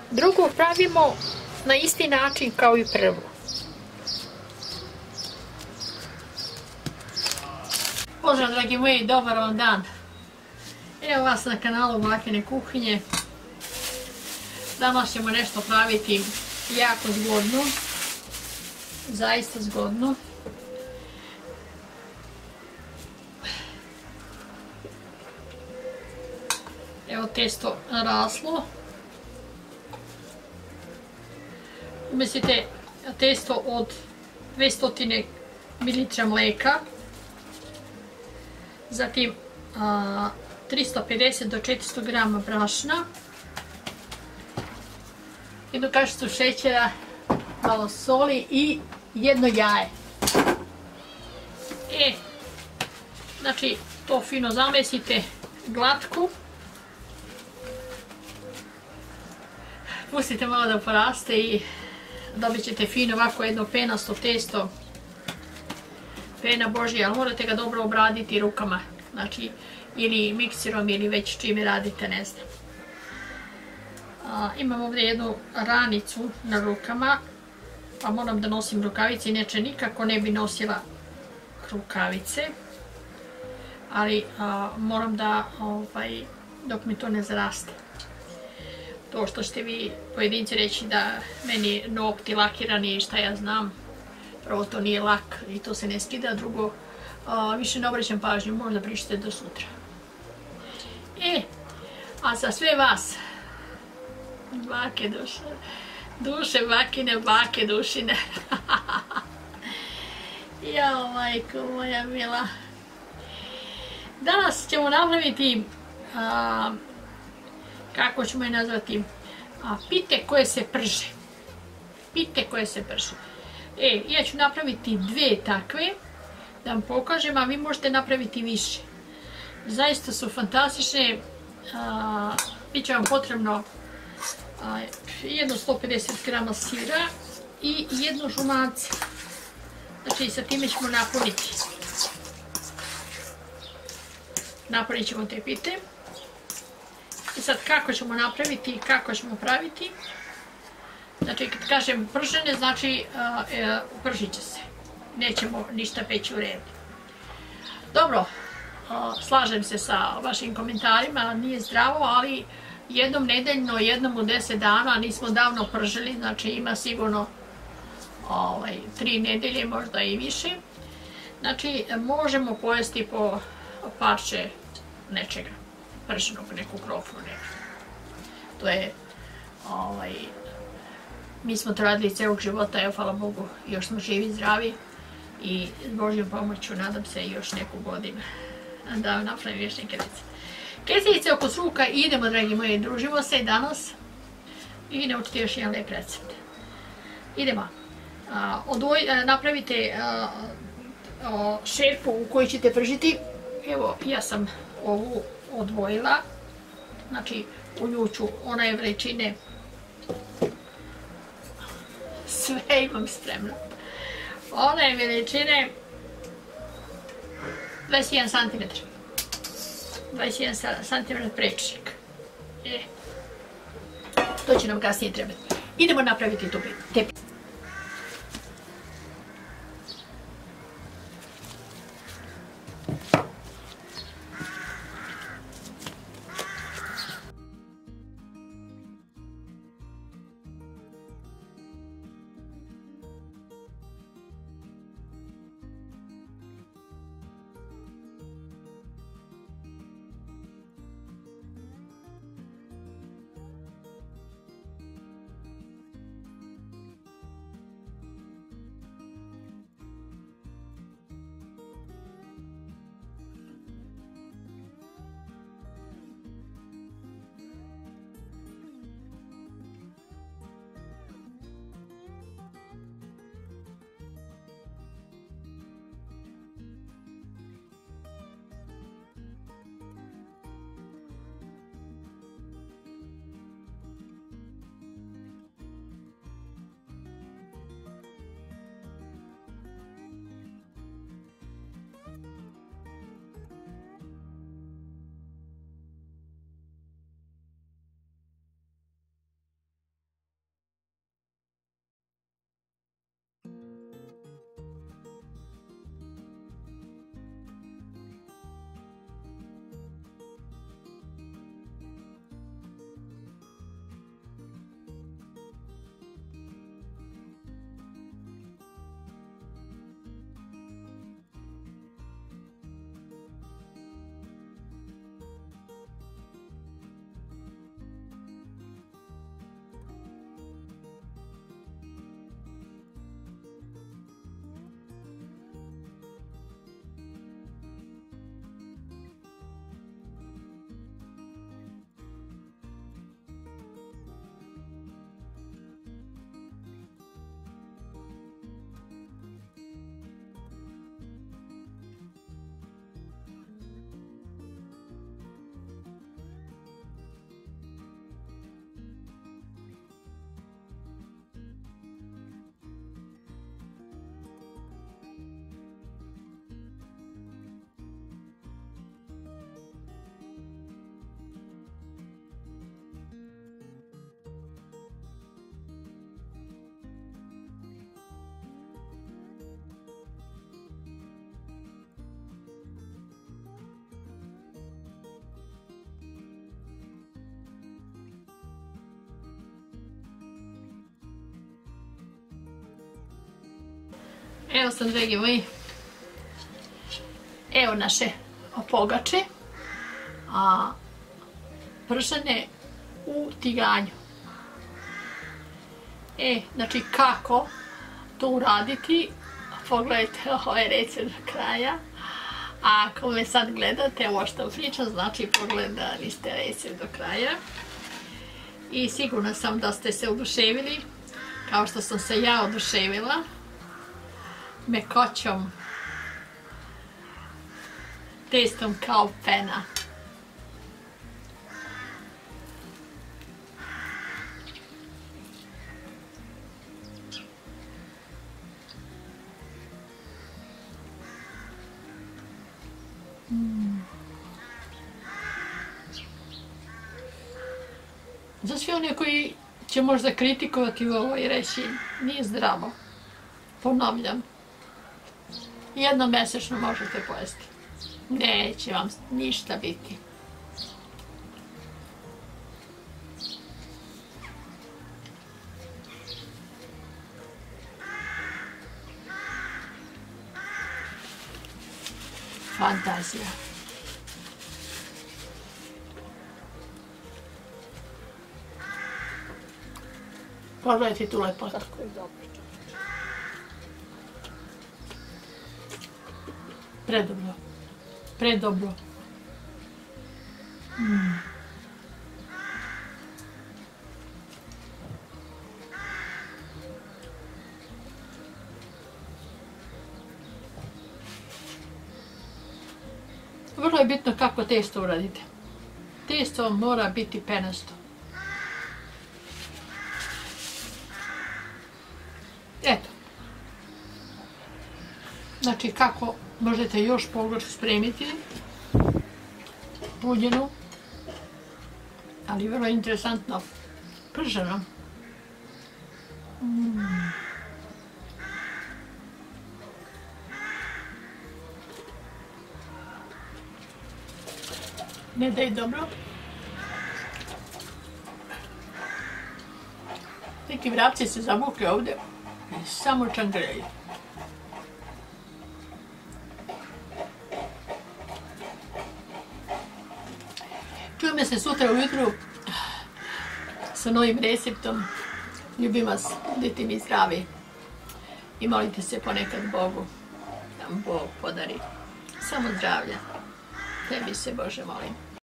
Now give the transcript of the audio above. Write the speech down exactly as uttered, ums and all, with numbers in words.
Drugo pravimo na isti način kao i prvo. Pozdrav dragi moji, dobar vam dan. Evo vas na kanalu Bakine kuhinje. Danas ćemo nešto praviti jako zgodno. Zaista zgodno. Evo testo naraslo. Umestite testo od dvjesto mililitara mlijeka, zatim a, tristo pedeset do četiristo grama brašna, jednu kašicu šećera, malo soli i jedno jaje. E, znači to fino zamesite glatko. Pustite malo da poraste i dobit ćete fino ovako jedno penasto testo. Pena Božja, ali morate ga dobro obraditi rukama. Znači, ili mikserom ili već čime radite, ne znam. A, imam ovdje jednu ranicu na rukama, pa moram da nosim rukavice, inače nikako ne bi nosila rukavice. Ali a, moram da, ovaj, dok mi to ne zaraste. To što ćete vi pojedinci reći da meni nokti lakirani i šta ja znam, prvo to nije lak i to se ne skida, drugo a, više ne obraćam pažnju, možda pričate do sutra. E, a za sve vas, bake duše, duše bakine, bake dušine, jao majko moja mila, danas ćemo napraviti a, kako ćemo je nazvati, a, pite koje se prže. Pite koje se prže. E, ja ću napraviti dve takve, da vam pokažem, a vi možete napraviti više. Zaista su fantastične. A, bit će vam potrebno a, jedno sto pedeset grama sira i jedno žumance. Znači, sa time ćemo napuniti. Napunit ćemo te pite. I sad kako ćemo napraviti i kako ćemo praviti. Znači kad kažem pržene, znači uh, e, pržit će se. Nećemo ništa peći u redu. Dobro, uh, slažem se sa vašim komentarima, nije zdravo, ali jednom nedeljno, jednom u deset dana, nismo davno pržili, znači ima sigurno ovaj, tri nedelje, možda i više. Znači možemo pojesti po parče nečega. Prženog, neku krofnu, nešto. To je, ovaj, mi smo to radili celog života, evo, hvala Bogu, još smo živi i zdravi i s Božjom pomoću, nadam se, još neku godinu da napravim još neke recept. Kesice oko ruka i idemo, dragi moji, družimo se danas i naučite još jedan lijep recept. Idemo. A, odvoj, a, napravite a, a, šerpu u kojoj ćete pržiti. Evo, ja sam ovu odvojila, znači u nju ću one veličine, sve imam spremno, one veličine dvadeset jedan centimetar, dvadeset jedan centimetar prečnik. E, to će nam kasnije trebati. Idemo napraviti tu te. Evo sam, dragi moji, evo naše pogače, a pržene u tiganju. E, znači kako to uraditi, pogledajte ovaj recept do kraja. A ako me sad gledate, ovo što pričam, znači pogledali ste recept do kraja. I sigurna sam da ste se oduševili, kao što sam se ja oduševila, mekoćom, testom kao pena. Za svi oni koji će možda kritikovati ovo i reći nije zdravo, ponavljam, jednom mesečno možete pojesti. Neće vam ništa biti. Fantazija. Pogledajte tu lepotu. Kako je dobro. Predobro. Predobro. Mm. Vrlo je bitno kako testo uradite. Testo mora biti penasto. Eto. Znači kako možete još pogaču spremiti. Buljenu. Ali vrlo interesantno. Prženo. Mm. Ne da je dobro. Neki vrapci se zavukli ovdje i samo čangraju. Čujemo se sutra ujutru sa novim receptom. Ljubim vas, budite mi zdravi i molite se ponekad Bogu da vam Bog podari samo zdravlja. Tebi se, Bože, molim.